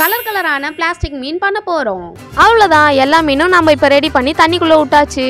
Colour கலரான plastic மீன் பண்ண போறோம். அவ்வளவுதான், எல்லா மீனும் நம்ம இப்ப ரெடி பண்ணி தண்ணிக்குள்ள விட்டாச்சு.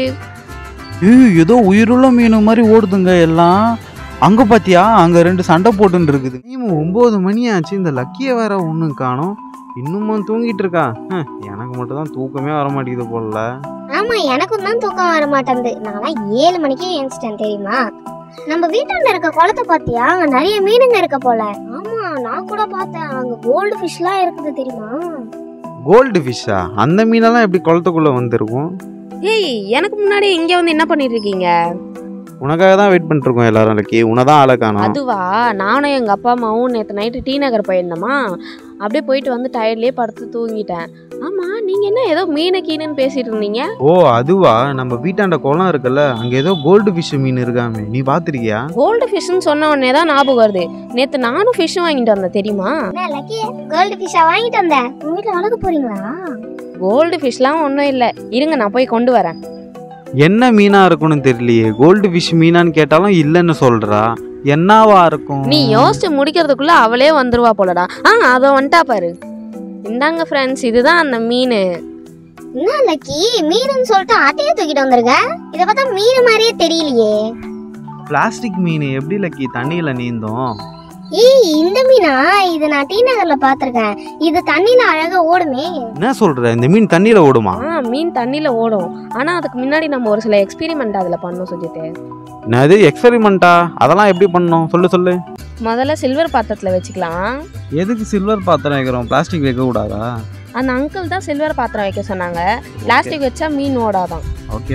ஏதோ உயிருள்ள மீன் மாதிரி ஓடுதுங்க எல்லாம். அங்க பாத்தியா, அங்க ரெண்டு சண்டை போட்டுன்னு இருக்குது. 9 மணி ஆச்சு, இந்த லக்கிய வேற ஒன்றும் காணோம். இன்னும் தூங்கிட்டு இருக்கா. எனக்கு மட்டும் தான் தூக்கமே வர மாட்டேங்குது போல. ஆமா, எனக்கும் தான் தூக்கம் வர மாட்டேங்குது. நான் 7 மணிக்கே எழுந்துட்டேன் தெரியுமா. நம்ம வீட்டாண்ட இருக்க குளத்தை பாத்தியா, அங்க நிறைய மீனுங்க இருக்க போல. ஆமா, நான் கூட பார்த்தேன், அங்க கோல்டு ஃபிஷ்லாம் இருக்குது தெரியுமா. கோல்டு ஃபிஷ்ஷா? அந்த மீனெல்லாம் எப்படி குளத்துக்குள்ள வந்திருக்கும்? ஏய், எனக்கு முன்னாடி இங்க வந்து என்ன பண்ணிட்டு இருக்கீங்க? உனக்காக தான் வெயிட் பண்ணிட்டு இருக்கோம் எல்லாரும். லக்கி, உனதான் ஆளை காணோம். அதுவா, நானும் எங்க அப்பா அம்மாவும் நேற்று நைட்டு டி நகர் போயிருந்தோமா, அப்படியே போயிட்டு வந்து டயர்ட்லயே படுத்து தூங்கிட்டேன். ஆமா, நீங்க என்ன ஏதோ மீனை கீனுன்னு பேசிட்டு இருந்தீங்க? ஓ அதுவா, நம்ம வீட்டாண்ட குளம் இருக்குல்ல, அங்க ஏதோ கோல்டு ஃபிஷ் மீன் இருக்காமே, நீ பாத்திருக்கியா? கோல்டு ஃபிஷ்னு சொன்ன உடனே தான் ஞாபகம் வருது. நேற்று நானும் ஃபிஷ் வாங்கிட்டு வந்தேன் தெரியுமா. லக்கி, கோல்டு ஃபிஷ்ஷா வாங்கிட்டு வந்தேன். உங்க வீட்டுல வளர்க்க போறீங்களா? கோல்டு ஃபிஷ்லாம் ஒன்றும் இல்லை, இருங்க நான் போய் கொண்டு வரேன். என்ன மீனா இருக்கும்னு தெரியலையே. கோல்டு ஃபிஷ் மீனான்னு கேட்டாலும் இல்லைன்னு சொல்றா. என்னவா இருக்கும்? நீ யோசிச்சு முடிக்கிறதுக்குள்ள அவளே வந்துருவா போலடா. அதை வந்துட்டா பாரு. இந்தாங்க ஃப்ரெண்ட்ஸ், இதுதான் அந்த மீன். என்ன லக்கி, மீனுன்னு சொல்லிட்டு ஆட்டையே தூக்கிட்டு வந்திருக்க? இதை பார்த்தா மீன் மாதிரியே தெரியலையே. பிளாஸ்டிக் மீன் எப்படி லக்கி தண்ணியில நீந்தும்? ஏய், இந்த மீனா? இது நான் டி நகர்ல பாத்திருக்கேன். இது தண்ணியில அழகா ஓடுமே. என்ன சொல்ற, இந்த மீன் தண்ணியில ஓடுமா? மீன் தண்ணியில ஓடும். ஆனா அதுக்கு முன்னாடி நம்ம ஒரு சில எக்ஸ்பெரிமெண்ட் அதுல பண்ணோம் சுஜித். என்னது எக்ஸ்பெரிமெண்டா? அதெல்லாம் எப்படி பண்ணோம், சொல்லு. முதல்ல சில்வர் பாத்திரத்துல வச்சுக்கலாம். எதுக்கு சில்வர் பாத்திரம் வைக்கிறோம்? பிளாஸ்டிக் வைக்க கூடாதா? அந்த அங்கிள் தான் சில்வர் பாத்திரம் வைக்க சொன்னாங்க. பிளாஸ்டிக் வச்சா மீன் ஓடாதான். ஓகே.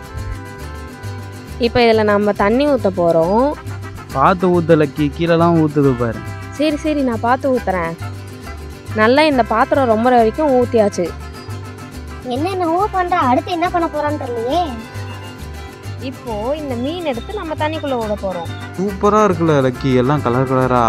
இப்போ இதுல நம்ம தண்ணி ஊத்த போறோம். பார்த்து ஊத்த லக்கி, கீழெல்லாம் ஊத்துது பாரு. சரி, நான் பார்த்து ஊத்துறேன். நல்லா இந்த பாத்திரம் ரொம்ப வரைக்கும் ஊத்தியாச்சு. என்னென்னவோ பண்ற, அடுத்து என்ன பண்ண போறான்னு தெரியலையே. இப்போ இந்த மீன் எடுத்து நம்ம தண்ணிக்குள்ள ஓட போறோம். சூப்பரா இருக்குல்ல லக்கி, எல்லாம் கலர் கலரா.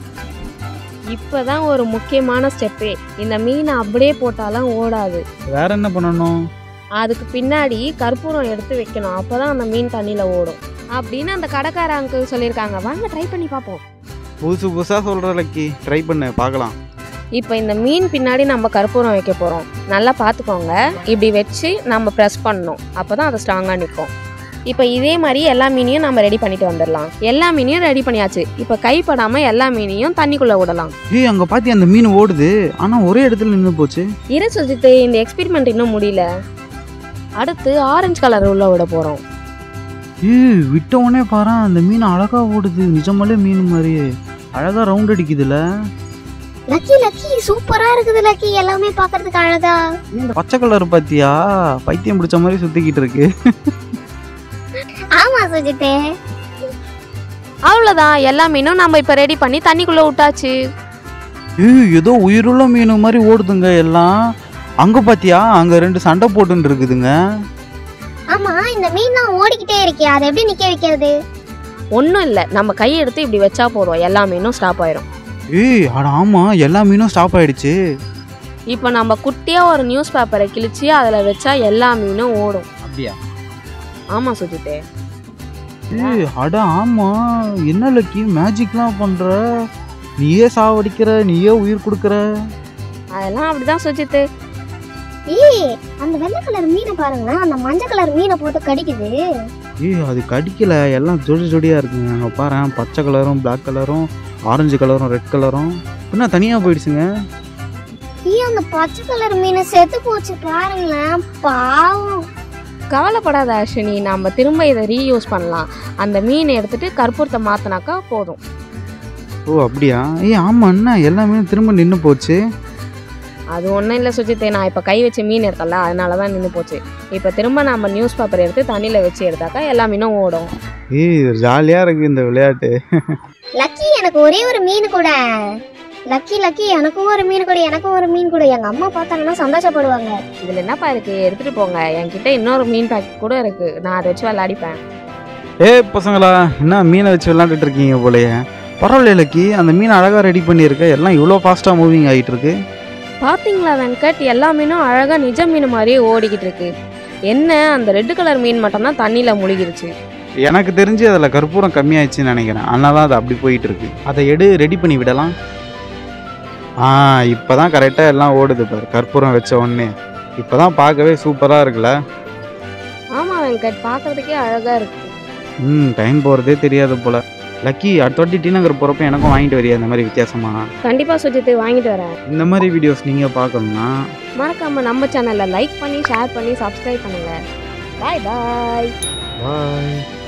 இப்பதான் ஒரு முக்கியமான ஸ்டெப்பே. இந்த மீனை அப்படியே போட்டாலாம் ஓடாது. வேற என்ன பண்ணணும்? அதுக்கு பின்னாடி கற்பூரம் எடுத்து வைக்கணும். அப்பதான் அந்த மீன் தண்ணியில ஓடும் அப்படின்னு அந்த கடைக்கார அங்கிள் சொல்லியிருக்காங்க. வாங்க ட்ரை பண்ணி பார்ப்போம். புதுசா சொல்ற லக்கி, ட்ரை பண்ணு பார்க்கலாம். இப்போ இந்த மீன் பின்னாடி நம்ம கற்பூரம் வைக்க போறோம். நல்லா பார்த்துக்கோங்க. இப்படி வச்சு நம்ம ப்ரெஸ் பண்ணணும், அப்பதான் அது ஸ்ட்ராங்கா நிற்கும். இப்போ இதே மாதிரி எல்லா மீனையும் நம்ம ரெடி பண்ணிட்டு வந்துடலாம். எல்லா மீனையும் ரெடி பண்ணியாச்சு. இப்போ கைப்படாம எல்லா மீனையும் தண்ணிக்குள்ள விடலாம். அங்க பாத்தி அந்த மீன் ஓடுது, ஆனா ஒரே இடத்துல நின்று போச்சு. இரு சுஜித், இந்த எக்ஸ்பெரிமெண்ட் இன்னும் முடியல. அடுத்து ஆரஞ்சு கலர் உள்ள விட போறோம். விட்ட உடனே பாரு, அந்த மீன் அழகா ஓடுது. நிஜமாலே மீன் மாதிரியே அழகா ரவுண்ட் அடிக்குதுல. லக்கி சூப்பரா இருக்குது லக்கி, எல்லாமே பாக்குறதுக்கு அழகா. பச்சை கலர் பாத்தியா, பைத்தியம் பிடிச்ச மாதிரி சுத்திக்கிட்டு இருக்கு. ஆமா சுஜித்தே, அவ்வளவுதான், எல்லா மீனும் நம்ம இப்ப ரெடி பண்ணி தண்ணிக்குள்ள விட்டாச்சு. ஏதோ உயிருள்ள மீன் மாதிரி ஓடுதுங்க எல்லாம். அங்க பாத்தியா, அங்க ரெண்டு சண்டை போட்டுன்னு இருக்குதுங்க. ஆமா, இந்த மீன்லாம் ஓடிக்கிட்டே இருக்கே, அதை எப்படி நிக்க வைக்கிறது? ஒன்றும் இல்லை, நம்ம கை எடுத்து இப்படி வச்சா போதும், எல்லா மீனும் ஸ்டாப் ஆயிரும். ஆமா, எல்லா மீனும் ஸ்டாப் ஆயிடுச்சு. இப்போ நம்ம குட்டியா ஒரு நியூஸ் பேப்பரை கிழிச்சு அதில் வச்சா எல்லா மீனும் ஓடும். அப்படியா? ஆமா சுஜித்தே. ஆமா, என்ன லக்கி மேஜிக்லாம் பண்ற? நீயே சாவடிக்கிற, நீயே உயிர் கொடுக்கற. அதெல்லாம் அப்படிதான் சுஜித்து. அந்த வெள்ளை கலர் மீனை பாருங்க, அந்த மஞ்சள் கலர் மீனை போட்டு கடிக்குது. அது கடிக்கல, எல்லாம் ஜோடியா இருக்குங்க. அங்க பாரு, பச்சை கலரும் பிளாக் கலரும் ஆரஞ்சு கலரும் ரெட் கலரும் என்ன தனியா போயிடுச்சுங்க. அந்த பச்சை கலர் மீனை செத்து போச்சு பாருங்களேன், பாவம். கவலைப்படாத அஸ்வினி, நம்ம திரும்ப இதை ரீயூஸ் பண்ணலாம். அந்த மீனை எடுத்துட்டு கற்பூரத்தை மாத்தினாக்கா போதும். ஓ அப்படியா? ஆமா, என்ன எல்லா மீனும் திரும்ப நின்று போச்சு. அது ஒன்றும் இல்லை சுஜித்தே, நான் இப்போ கை வச்சு மீன் எடுத்தல, அதனால தான் நின்று போச்சு. இப்போ திரும்ப நம்ம நியூஸ் பேப்பர் எடுத்து தண்ணியில் வச்சு எடுத்தாக்கா எல்லா மீனும் ஓடும். ஜாலியாக இருக்கு இந்த விளையாட்டு. லக்கி, எனக்கு ஒரே ஒரு மீன் கூட. லக்கி எனக்கும் ஒரு மீன் கூட, எனக்கும் ஒரு மீன் கூட. எங்கள் அம்மா பார்த்தாங்கன்னா சந்தோஷப்படுவாங்க. இதில் என்னப்பா இருக்கு, எடுத்துகிட்டு போங்க. என்கிட்ட இன்னொரு மீன் பேக்கெட் கூட இருக்கு, நான் அதை வச்சு விளையாடிப்பேன். பசங்களா, என்ன மீனை வச்சு விளையாண்டுட்டு இருக்கீங்க போலயே? பரவாயில்ல லக்கி, அந்த மீன் அழகாக ரெடி பண்ணியிருக்க. எல்லாம் இவ்வளோ ஃபாஸ்ட்டாக மூவிங் ஆகிட்டு இருக்கு. பார்த்தீங்களா வெங்கட், எல்லா மீனும் அழகாக நிஜ மீன் மாதிரியே ஓடிக்கிட்டு இருக்கு. என்ன, அந்த ரெட் கலர் மீன் மட்டும்தான் தண்ணியில் முழுகிருச்சு. எனக்கு தெரிஞ்சு அதில் கற்பூரம் கம்மியாயிடுச்சுன்னு நினைக்கிறேன், அதனால அது அப்படி போயிட்டு இருக்கு. அதை ரெடி பண்ணி விடலாம். இப்போதான் கரெக்டாக எல்லாம் ஓடுது பாரு, கற்பூரம் வச்ச உடனே. இப்போதான் பார்க்கவே சூப்பராக இருக்குல்ல. ஆமாம் வெங்கட், பார்க்கறதுக்கே அழகாக இருக்கு. டைம் போகிறதே தெரியாது போல. லக்கி, அடுத்த வாட்டி டி நகர் போகிறப்ப எனக்கும் வாங்கிட்டு வரியா இந்த மாதிரி வித்தியாசமா? கண்டிப்பாக சுஜித்து வாங்கிட்டு வரேன். இந்த மாதிரி வீடியோஸ் நீங்கள் பார்க்கணும்னா மறக்காமல் நம்ம சேனலில் லைக் பண்ணி ஷேர் பண்ணி சப்ஸ்கிரைப் பண்ணுங்கள். பாய் பாய். பாய்.